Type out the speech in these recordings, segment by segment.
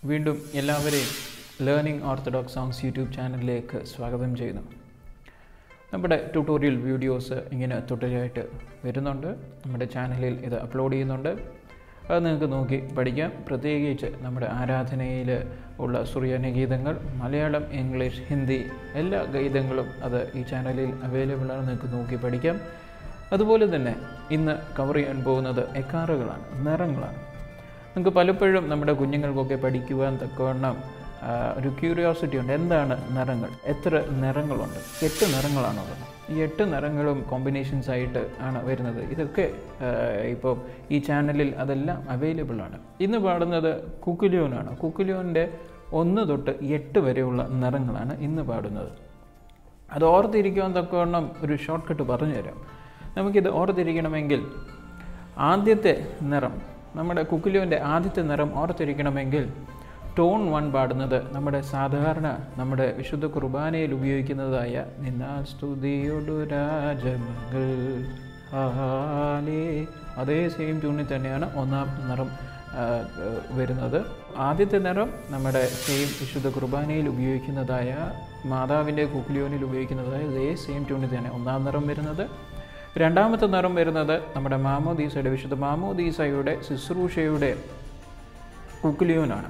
വീണ്ടും എല്ലാവരെയും learning orthodox songs YouTube ചാനലിലേക്ക് സ്വാഗതം ചെയ്യുന്നു. നമ്മുടെ ട്യൂട്ടോറിയൽ വീഡിയോസ് ഇങ്ങനെ തുടരെയായിട്ട് വരുന്നുണ്ട്. നമ്മുടെ ചാനലിൽ ഇത് അപ്ലോഡ് ചെയ്യുന്നുണ്ട്. അത് നിങ്ങൾക്ക് നോക്കി പഠിക്കാം. പ്രത്യേകിച്ച് നമ്മുടെ ആരാധനയിൽ ഉള്ള സുറിയാനി ഗീതങ്ങൾ, മലയാളം, ഇംഗ്ലീഷ്, ഹിന്ദി എല്ലാ ഗീതങ്ങളും അത് ഈ ചാനലിൽ അവൈലബിളാണ്. നിങ്ങൾക്ക് നോക്കി പഠിക്കാം. അതുപോലെ തന്നെ ഇന്ന് കവർ ചെയ്യാൻ പോകുന്നത് എക്കാറുകളാണ്, നിറങ്ങളാണ്. നിങ്ങൾക്ക് പലപ്പോഴും നമ്മുടെ കുഞ്ഞുങ്ങൾക്കൊക്കെ പഠിക്കുവാൻ തക്കവണ്ണം ഒരു ക്യൂരിയോസിറ്റി ഉണ്ട്. എന്താണ് നിറങ്ങൾ? എത്ര നിറങ്ങളുണ്ട്? 8 നിറങ്ങളാണുള്ളത്. ഈ 8 നിറങ്ങളും കോമ്പിനേഷൻസ് ആയിട്ട് ആണ് വരുന്നത്. ഇതൊക്കെ ഇപ്പോൾ ഈ ചാനലിൽ അതെല്ലാം അവൈലബിളാണ്. ഇന്ന് പാടുന്നത് കുക്കുലിയോനാണ്. കുക്കുലിയോൻ്റെ 1 തൊട്ട് 8 വരെയുള്ള നിറങ്ങളാണ് ഇന്ന് പാടുന്നത്. അത് ഓർത്തിരിക്കുവാൻ തക്കവണ്ണം ഒരു ഷോർട്ട് കട്ട് പറഞ്ഞു തരാം. നമുക്കിത് ഓർത്തിരിക്കണമെങ്കിൽ ആദ്യത്തെ നിറം, നമ്മുടെ കുക്കുലിയോൻ്റെ ആദ്യത്തെ നിറം ഓർത്തിരിക്കണമെങ്കിൽ ടോൺ 1 പാടുന്നത് നമ്മുടെ സാധാരണ നമ്മുടെ വിശുദ്ധ കുർബാനയിൽ ഉപയോഗിക്കുന്നതായ നിന്നാൽ സ്തുതിയൊടു രാജമകൾ ഹാലേ, അതേ സെയിം ട്യൂണിൽ തന്നെയാണ് 1-ാം നിറം വരുന്നത്. ആദ്യത്തെ നിറം നമ്മുടെ സെയിം വിശുദ്ധ കുർബാനയിൽ ഉപയോഗിക്കുന്നതായ മാതാവിൻ്റെ കുക്കുലിയോനിൽ ഉപയോഗിക്കുന്നതായ അതേ സെയിം ട്യൂണിൽ തന്നെ 1-ാം നിറം വരുന്നത്. രണ്ടാമത്തെ നിറം വരുന്നത് നമ്മുടെ മാമോദീസയുടെ വിശുദ്ധ മാമോദീസയുടെ ശുശ്രൂഷയുടെ കുക്കുലിയോനാണ്.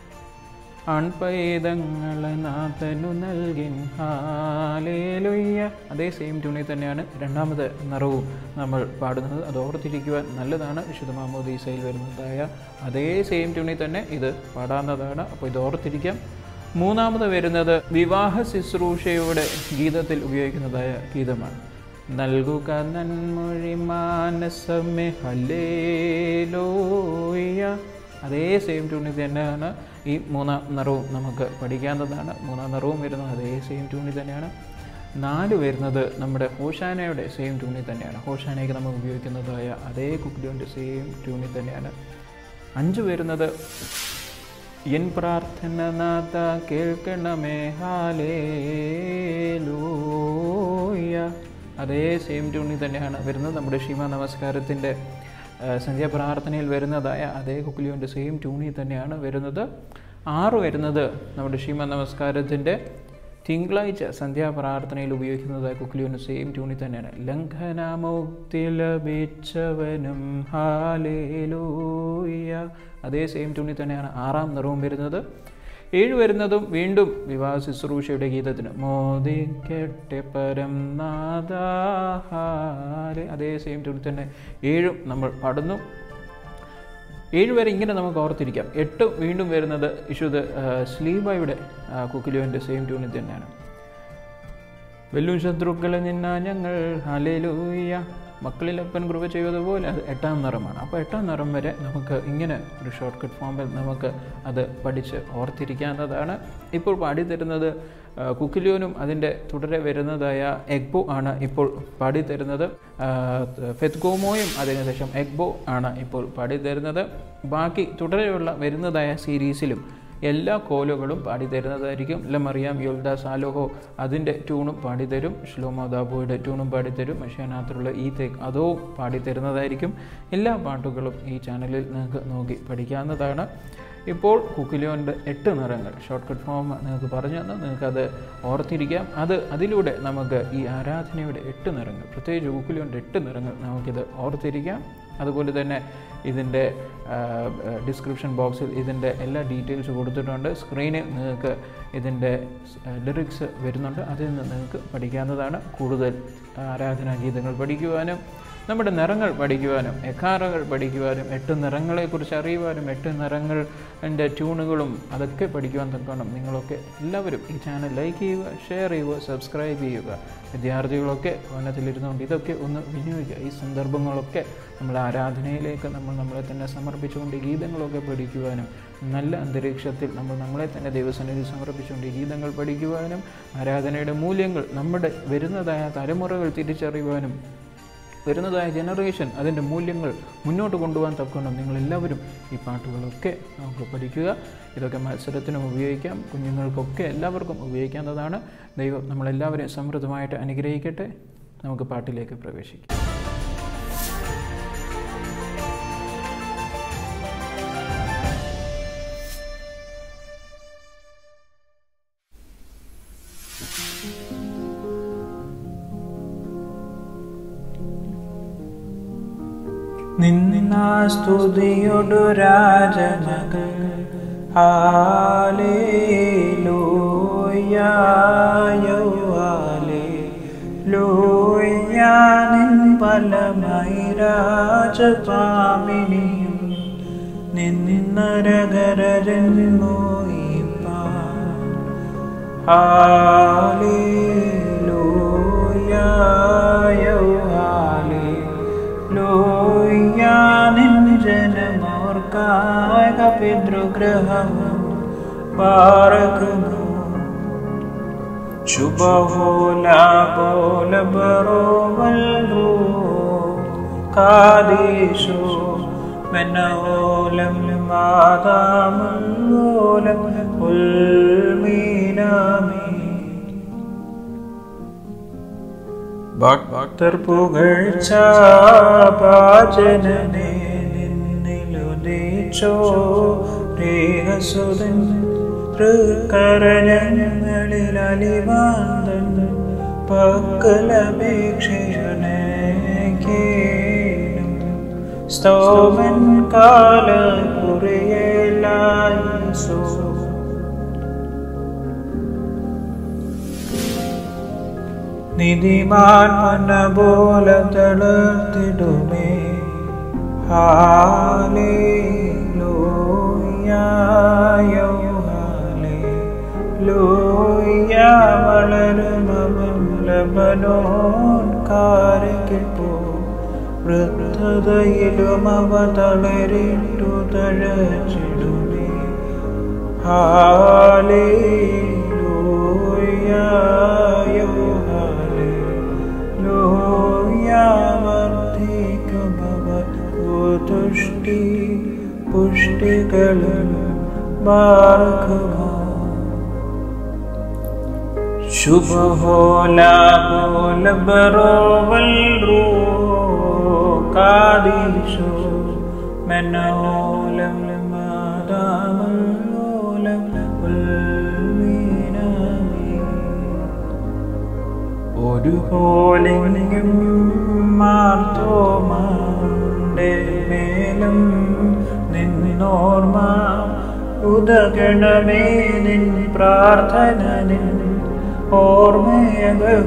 അൺപൈതങ്ങളെ നാഥനു നൽകിൻ ഹാലേലുയ്യ, അതേ സെയിം ട്യൂണിൽ തന്നെയാണ് രണ്ടാമത്തെ നിറവും നമ്മൾ പാടുന്നത്. അത് ഓർത്തിരിക്കുവാൻ നല്ലതാണ്. വിശുദ്ധ മാമോദീസയിൽ വരുന്നതായ അതേ സെയിം ട്യൂണിൽ തന്നെ ഇത് പാടാവുന്നതാണ്. അപ്പോൾ ഇത് ഓർത്തിരിക്കാം. മൂന്നാമത് വരുന്നത് വിവാഹ ശുശ്രൂഷയുടെ ഗീതത്തിൽ ഉപയോഗിക്കുന്നതായ ഗീതമാണ്. നൽകുക നന്മൊഴി മാനസമേ ഹല്ലേലൂയ, അതേ സെയിം ട്യൂണിൽ തന്നെയാണ് ഈ 3-ാം നിറവും നമുക്ക് പഠിക്കാവുന്നതാണ്. 3-ാം നിറവും വരുന്നത് അതേ സെയിം ട്യൂണിൽ തന്നെയാണ്. 4 വരുന്നത് നമ്മുടെ ഹോഷാനയുടെ സെയിം ട്യൂണിൽ തന്നെയാണ്. ഹോഷാനയ്ക്ക് നമ്മൾ ഉപയോഗിക്കുന്നതായ അതേ കുക്കുലിയോൻ്റെ സെയിം ട്യൂണിൽ തന്നെയാണ്. 5 വരുന്നത് എൻ പ്രാർത്ഥന നാഥ കേൾക്കണമേ ഹാലേലൂയ, അതേ സെയിം ട്യൂണിൽ തന്നെയാണ് വരുന്നത്. നമ്മുടെ ശീമ നമസ്കാരത്തിൻ്റെ സന്ധ്യാപ്രാർത്ഥനയിൽ വരുന്നതായ അതേ കുക്കുലിയോൻ്റെ സെയിം ട്യൂണിൽ തന്നെയാണ് വരുന്നത്. 6 വരുന്നത് നമ്മുടെ ശീമ നമസ്കാരത്തിൻ്റെ തിങ്കളാഴ്ച സന്ധ്യാപ്രാർത്ഥനയിൽ ഉപയോഗിക്കുന്നതായ കുക്കുലിയോൻ്റെ സെയിം ട്യൂണിൽ തന്നെയാണ്. ലംഘനമുക്തി ലഭിച്ചവനും ഹാലേലൂയ, അതേ സെയിം ട്യൂണിൽ തന്നെയാണ് 6-ാം നിറവും വരുന്നത്. 7 വരുന്നതും വീണ്ടും വിവാഹ ശുശ്രൂഷയുടെ ഗീതത്തിന് മോദിക്കട്ടെ പരം നാദാഹാലെ, അതേ സെയിം ട്യൂണിൽ തന്നെ 7 നമ്മൾ പാടുന്നു. 7 വരെ ഇങ്ങനെ നമുക്ക് ഓർത്തിരിക്കാം. 8 വീണ്ടും വരുന്നത് വിശുദ്ധ ശ്ലീബായുടെ കുക്കുലിയോൻ്റെ സെയിം ട്യൂണിൽ തന്നെയാണ്. വെല്ലും ശത്രുക്കളെ നിന്നാ ഞങ്ങൾ ഹല്ലേലൂയ, മക്കളിലപ്പൻ കൃപ ചെയ്തതുപോലെ അത് 8-ാം നിറമാണ്. അപ്പോൾ 8-ാം നിറം വരെ നമുക്ക് ഇങ്ങനെ ഒരു ഷോർട്ട് കട്ട് ഫോമിൽ നമുക്ക് അത് പഠിച്ച് ഓർത്തിരിക്കാവുന്നതാണ്. ഇപ്പോൾ പാടിത്തരുന്നത് കുക്കുലിയോനും അതിൻ്റെ തുടരെ വരുന്നതായ എഗ്ബോ ആണ് ഇപ്പോൾ പാടിത്തരുന്നത്. ഫെത്ഗോമോയും അതിനുശേഷം എഗ്ബോ ആണ് ഇപ്പോൾ പാടിത്തരുന്നത്. ബാക്കി തുടരെയുള്ള വരുന്നതായ സീരീസിലും എല്ലാ കോലുകളും പാടിത്തരുന്നതായിരിക്കും. ലമറിയാം യോൽദ സാലോഹോ അതിൻ്റെ ട്യൂണും പാടിത്തരും. ഷ്ലോമോ ദാബോയുടെ ട്യൂണും പാടിത്തരും. മഷിയാനാത്തുള്ള ഈ തേക്ക് അതോ പാടിത്തരുന്നതായിരിക്കും. എല്ലാ പാട്ടുകളും ഈ ചാനലിൽ നിങ്ങൾക്ക് നോക്കി പഠിക്കാവുന്നതാണ്. ഇപ്പോൾ കുക്കുലിയോൻ്റെ 8 നിറങ്ങൾ ഷോർട്ട് കട്ട് ഫോം നിങ്ങൾക്ക് പറഞ്ഞു തന്നു. നിങ്ങൾക്കത് ഓർത്തിരിക്കാം. അതിലൂടെ നമുക്ക് ഈ ആരാധനയുടെ 8 നിറങ്ങൾ, പ്രത്യേകിച്ച് കുക്കുലിയോൻ്റെ 8 നിറങ്ങൾ നമുക്കിത് ഓർത്തിരിക്കാം. അതുപോലെ തന്നെ ഇതിൻ്റെ ഡിസ്ക്രിപ്ഷൻ ബോക്സിൽ ഇതിൻ്റെ എല്ലാ ഡീറ്റെയിൽസ് കൊടുത്തിട്ടുണ്ട്. സ്ക്രീനിൽ നിങ്ങൾക്ക് ഇതിൻ്റെ ലിറിക്സ് വരുന്നുണ്ട്. അതിൽ നിന്ന് നിങ്ങൾക്ക് പഠിക്കാവുന്നതാണ്. കൂടുതൽ ആരാധനാ ഗീതങ്ങൾ പഠിക്കുവാനും നമ്മുടെ നിറങ്ങൾ പഠിക്കുവാനും എക്കാറുകൾ പഠിക്കുവാനും 8 നിറങ്ങളെക്കുറിച്ച് അറിയുവാനും 8 നിറങ്ങളുടെ ട്യൂണുകളും അതൊക്കെ പഠിക്കുവാൻ തക്കണം. നിങ്ങളൊക്കെ എല്ലാവരും ഈ ചാനൽ ലൈക്ക് ചെയ്യുക, ഷെയർ ചെയ്യുക, സബ്സ്ക്രൈബ് ചെയ്യുക. വിദ്യാർത്ഥികളൊക്കെ ഭവനത്തിലിരുന്നുകൊണ്ട് ഇതൊക്കെ ഒന്ന് വിനിയോഗിക്കുക. ഈ സന്ദർഭങ്ങളൊക്കെ നമ്മൾ ആരാധനയിലേക്ക് നമ്മളെ തന്നെ സമർപ്പിച്ചുകൊണ്ട് ഗീതങ്ങളൊക്കെ പഠിക്കുവാനും നല്ല അന്തരീക്ഷത്തിൽ നമ്മളെ തന്നെ ദൈവസന്നിധിയിൽ സമർപ്പിച്ചുകൊണ്ട് ഗീതങ്ങൾ പഠിക്കുവാനും ആരാധനയുടെ മൂല്യങ്ങൾ നമ്മുടെ വരുന്നതായ തലമുറകൾ തിരിച്ചറിയുവാനും വരുന്നതായ ജനറേഷൻ അതിൻ്റെ മൂല്യങ്ങൾ മുന്നോട്ട് കൊണ്ടുപോകാൻ തക്കണം. നിങ്ങളെല്ലാവരും ഈ പാട്ടുകളൊക്കെ നമുക്ക് പഠിക്കുക. ഇതൊക്കെ മത്സരത്തിനും ഉപയോഗിക്കാം. കുഞ്ഞുങ്ങൾക്കൊക്കെ എല്ലാവർക്കും ഉപയോഗിക്കാവുന്നതാണ്. ദൈവം നമ്മളെല്ലാവരെയും സമൃദ്ധമായിട്ട് അനുഗ്രഹിക്കട്ടെ. നമുക്ക് പാട്ടിലേക്ക് പ്രവേശിക്കാം. നിന്നാ സ്തുതിയൊടു രാജമകൾ ഹല്ലേലൂയ ഹല്ലേലൂയ നിൻ ബലമായി രാജപാമിനിയും നിന്നരകരജൻ മോയിപ്പാൻ ഹല്ലേലൂയ ഹല്ലേലൂയ നിൻ ജനമോർക്കായ പിതൃഗ്രഹം പാർക്കുന്നു ശുഭഹോല പോല ബറോവൽ കാദീശോ മെനോലം മാതാമോലം ഉൽമീനാമി ഭക്തർ പുകഴ്ച പാചനനെ നിന്നിലുദിച്ചോ രേഖസുതൻ തൃക്കരങ്ങളിൽ അലിവാന്തൻ പക്കലപേക്ഷണേക്കേനും സ്തോമൻ കാല കുറിയലായിസോ നിധിമാൻ മനബോല തളർത്തിടുമേ ഹല്ലേലൂയ ഹല്ലേലൂയ വളരുമവൻ ലബനോൻ കാരകിൽ പോ വൃദ്ധതയിലും അവ തളരിട്ടു തഴച്ചിടുമേ ഹല്ലേലൂയ തുഷ്ടി പുഷ്ടികളും ബാർക്കുമോ ശുഭഹോല പോല ബറോവൽ കാദീശോ മെനോലം മാതാമോലം ഉൽമീനാമി ഒരുപോലെയും മാർത്തോമാന്റെ മേലും നിന്നോർമ്മ ഉദകണമേ നിൻ പ്രാർത്ഥന നിൻ ഓർമ്മയ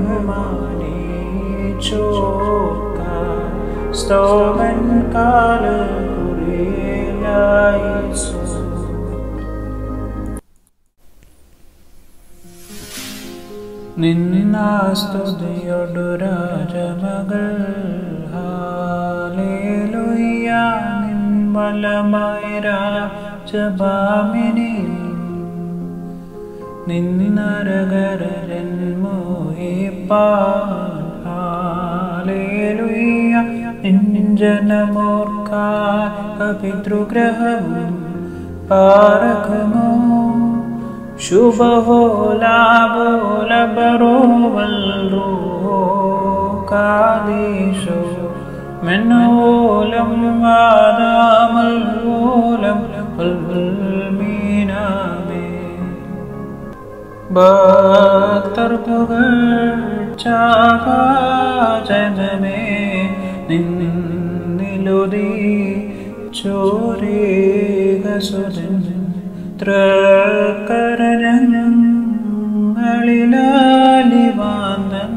ബഹുമാനിച്ചോക്ക സ്തോമൻ കാല കുറിയലായിസോ നിന്നാ സ്തുതിയൊടു രാജമകൾ ഹല്ലേലൂയ നിൻ ബലമായി രാജപാമിനി നിന്നരകരജൻ മോഹിപ്പാൻ ഹല്ലേലൂയ നിൻ ജനമോർക്കായ പിതൃഗ്രഹവും പാർക്കുമോ ശുഭഹോല പോല ബറോവൽ കാദീശോ മെനോലം മാതാമോലം ഉൽമീനാമി ഭക്തർ പുകഴ്ച പാചനമേ നിന്നിലുദിച്ചോരേകസുതൻ തൃക്കരങ്ങളിലാലിവാന്തൻ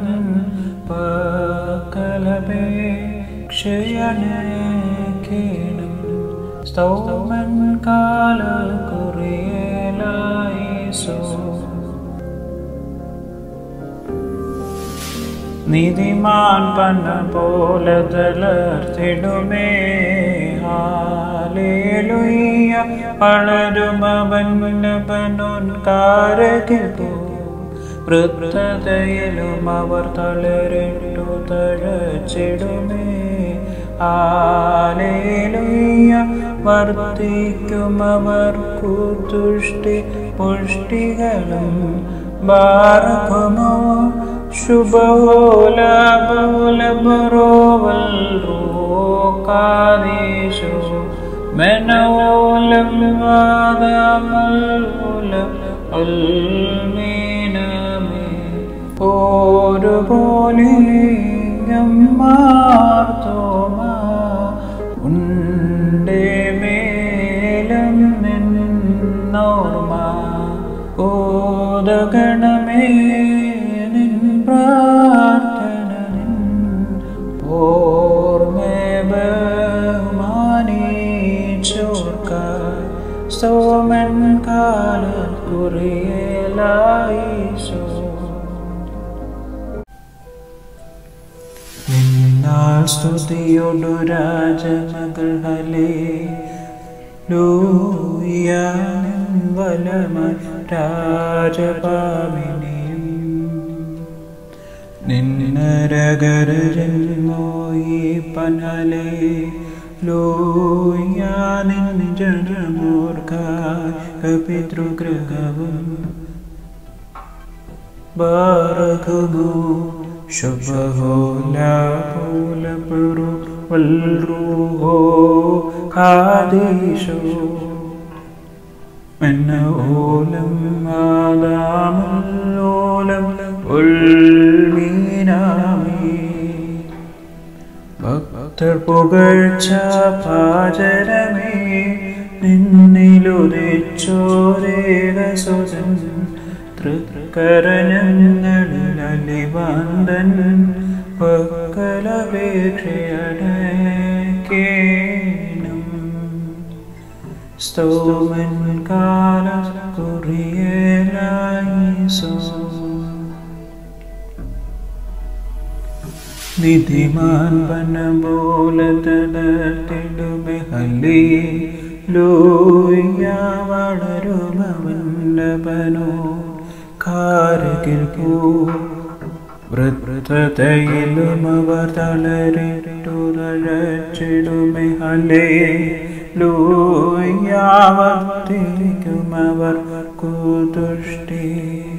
പക്കലപേക്ഷയണേക്കേണം സ്തോമൻ കാല കുറിയലായിസോ നീതിമാൻ പന്ന പോലെ തളർത്തിടുമേ ഹല്ലേലൂയ വളരുമവൻ ലബനോൻ കാരകിൽ പോ വൃദ്ധതയിലും അവർ തളരിട്ടു തഴച്ചിടുമേ ഹല്ലേലൂയ വർദ്ധിക്കും അവർക്കു തുഷ്ടി പുഷ്ടികളും ബാർക്കുമോ ശുഭഹോല പോല ബറോവൽ കാദീശോ മെനോലം മാതാമോലം ഉൽമീനാമി ഒരുപോലെ മാർത്തോമാ കേൾക്കണമേ നിൻ പ്രാർത്ഥന നിൻ ഓർമ്മയെ ബഹുമാനിച്ചോർക്കായി സോമൻ കാലക്കുറിയലായിസോ നിന്നാൽ സ്തുതിയോടു രാജമകൾ ഹല്ലേലൂയ നിൻ വലമായി രാജപാമിനിയും നിന്നരകരജന്മോയിപ്പൻ ഹല്ലേലൂയ നിൻ ജനമോർക്കായ പിതൃഗൃഹവും ബാറകുമോ ശുഭഹോല പൂലപുരു വൽറൂഹോ ഖാദീശോ മെന്നോലം ആദാമല്ലോലം ഉൽമീനാമി ഭക്തർ പുകഴ്ച പാചരമേ നിന്നിലുദിച്ചോരേകസുതൻ തൃക്കരഞ്ഞങ്ങളിൽ അലിവാന്തൻ പക്കലപേക്ഷയടക്കേണം സ്തോമൻ കാലക്കുറിയലായിസോ നിധിമാൻ പനപോലെ തടത്തിടുമെ ഹല്ലേലൂയ വളരുമവല്ലഭനോ കാരകിൽ പൂ വൃത്തതയിലും അവർ തളരിട്ടു തഴച്ചിടുമെ ഹല്ലേലൂയ വർത്തിക്കും അവർ കുതുഷ്ടി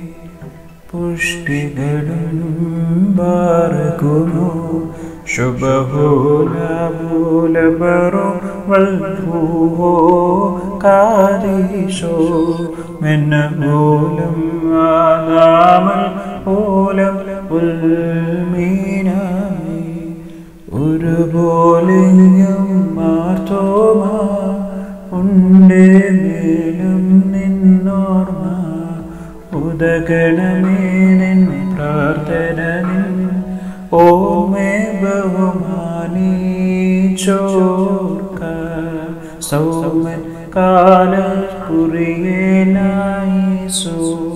പുഷ്ടികളും ബാറകുമോ ശുഭഹോലബോലബറോ വൽറൂഹോ ഖാദീശോ മെന്നമൂലം ആദാമൽ ഓലം ഉൽമീനാമി ഒരുപോലെയും മാർത്തോമാ ഉണ്ടേ മേലും നിന്നോർമ്മ ഉദഗണമേ നിൻ പ്രാർത്ഥന നിൻ ഓമേ ബഹുമാനിച്ചോർക്ക സൗമൻ കാലക്കുറിയലായിസോ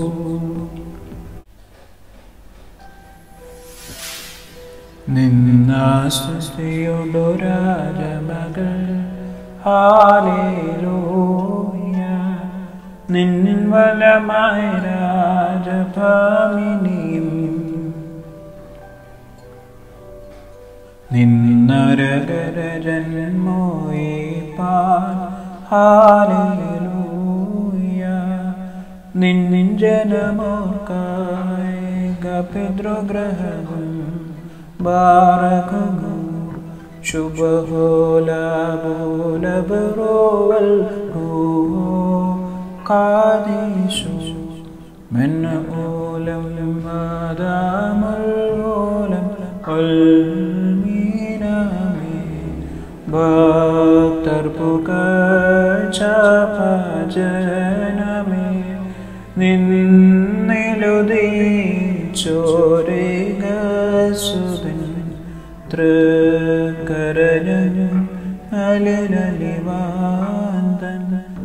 നിന്നാസ്തുതിയോടു രാജമകൾ ഹല്ലേലൂയ നിൻ വലമായി രാജപാമിനിയും നിന്നരകരജന്മോയിപ്പാൻ ഹല്ലേലൂയ നിൻ ജനമോർക്കായ പിതൃഗ്രഹവും ബാറകുമോ ശുഭഹോലബോലബറോ വൽറൂഹോ ഖാദീശോ മെന്നോലം ആദാമല്ലോലം ഉൽമീനാമി ഭക്തർ പുകഴ്ച ഭജനമേ നിന്നിലുദിച്ചോരേകസുതൻ തൃക്കരഞ്ഞു അലിവാന്തൻ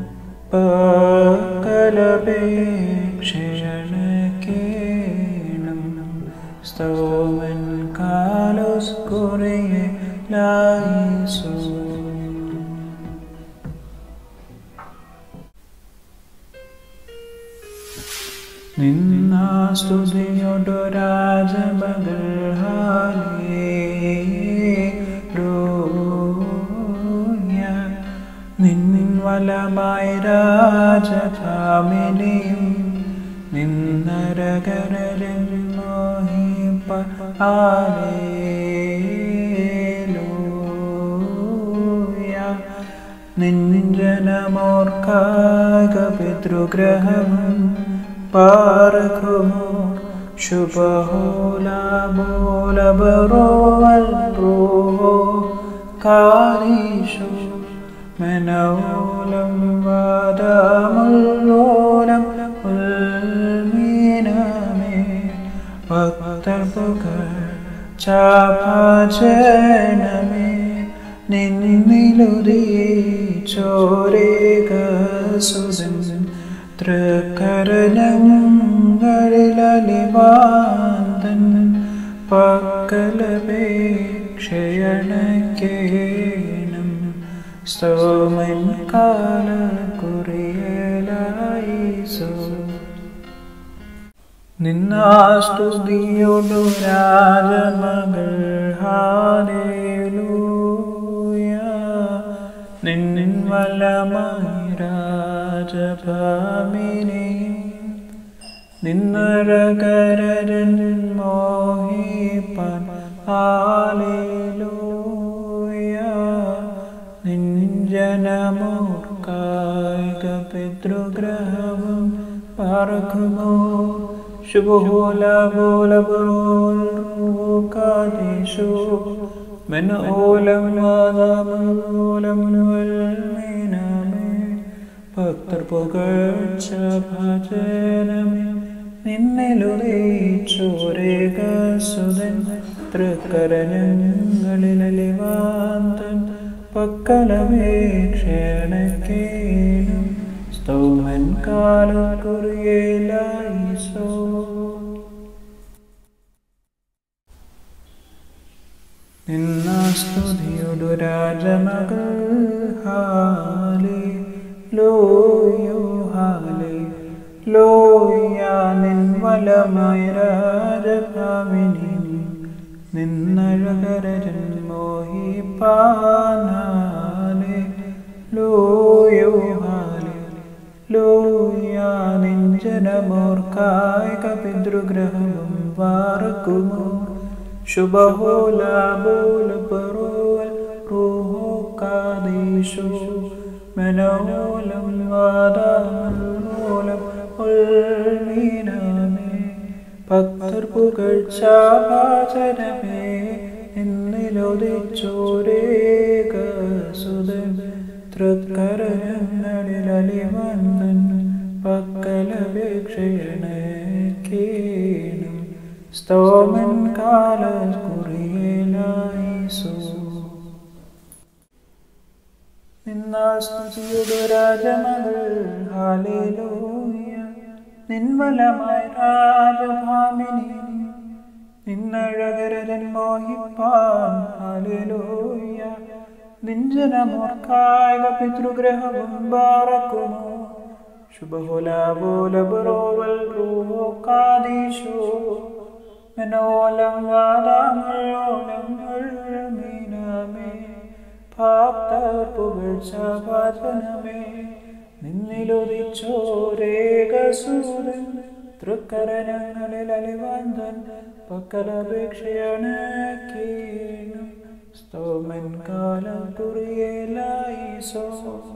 പക്കലപേക്ഷയണക്കേണം സ്തോമൻ കാലക്കുറിയലായിസോ നിന്നാസ്തുതിയോടു രാജമകൾ ഹല്ലേലൂയ നിൻ വലമായി രാജപാമിനിയും നിന്നരകരലിൽ മോഹിപ്പ ഹല്ലേലൂയ നിൻ ജനമോർക്കാക പിതൃഗ്രഹവും ബാറകുമോ ശുഭഹോലബോലബറോ വൽറൂഹോ ഖാദീശോ മെന്നോലം ആദാമല്ലോലം ഉൽമീനാമി ചാപാചരണമേ നിന്നിലുദിച്ചോരേകസുതൻ തൃക്കരനങ്ങളിലലിവാന്തൻ പക്കലപേക്ഷയണക്കേണം സ്തോമൻ കാലക്കുറിയലായിസോ നിന്നാസ്തുതിയോടു രാജമകൾ ഹാലേലൂയ നിന്നിൻ വലമായി രാജഭാമിനി നിന്നരകരൻ മോഹിപ്പാൻ ഹാലേലൂയ നിൻ ജനമോർക്കായിക പിതൃഗ്രഹവും പാർക്കുമോ ശുഭോലബോലബറോൽക്കാദേശു മെൻ ഓലം വാദാമോലം വൽമീനാമേ ഭക്തർ പുകഴ്ച ഭജനമേ നിന്നിലുദിച്ചോരേകസുതൻ തൃക്കരനങ്ങളിലലിവാന്തൻ പക്കലപേക്ഷണക്കേണം സ്തോമൻ കാലക്കുറിയലായിസോ നിന്നാസ്തുതിയോടു രാജമകൾ ഹാലേലൂയ ഹാലേലൂയ നിൻ വലമായി രാജഭാമിനി നിന്നഴകരൻ മോഹിപ്പാൻ ഹാലേലൂയ ഹാലേലൂയ നിൻ ജനമോർക്കായിക പിതൃഗ്രഹവും പാർക്കുമോ ശുഭഹോലബോലബറോൽ റൂഹോക്കാദേശു മനോലം വാദാമോലം ഉൾമീനാമേ ഭക്തർ പുകഴ്ച ഭജനമേ എന്നിലുദിച്ചോരേകസുതൻ തൃക്കരനങ്ങളിലലിവന്തൻ പക്കലപേക്ഷയണക്കേണം സ്തോമൻ കാലക്കുറിയലായിസോ നിന്നാസ്തുതിയോടു രാജമകൾ ഹാലേലൂയ നിൻവലമായി രാജഭാമിനി നിന്നഴകരൻ മോഹിപ്പാൻ ഹാലേലൂയ നിഞ്ജനമോർക്കായിക പിതൃഗ്രഹവും പാർക്കുമോ ശുഭഹോലബോലബറോവൽ റൂഹോക്കാദേശു മനോലം വാദാമോലം മീനാമേ ഭക്തർ പുകഴ്ച ഭജനമേ നിന്നിലുദിച്ചോരേകസുതൻ തൃക്കരനങ്ങളിലലിവാന്തൻ പക്കലപേക്ഷയണക്കേണം സ്തോമൻ കാലക്കുറിയലായിസോ